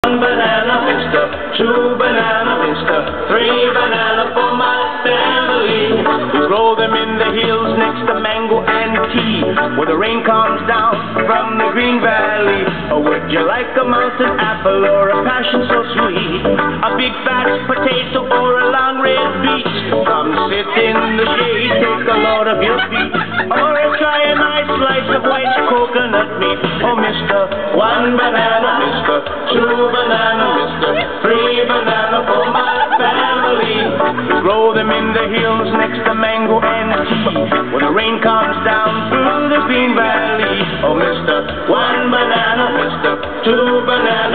One banana, mister, two banana, mister, three banana for my family. We grow them in the hills next to mango and tea, where the rain comes down from the green valley. Or would you like a mountain apple or a passion so sweet? A big fat potato or a long red beet? Come sit in the shade, take a load of your feet, or try a nice slice of white coconut meat. Oh, mister, one banana, mister, two banana, mister, three banana for my family. We grow them in the hills next to mango and tea, when the rain comes down through the green valley. Oh, mister, one banana, mister, two banana.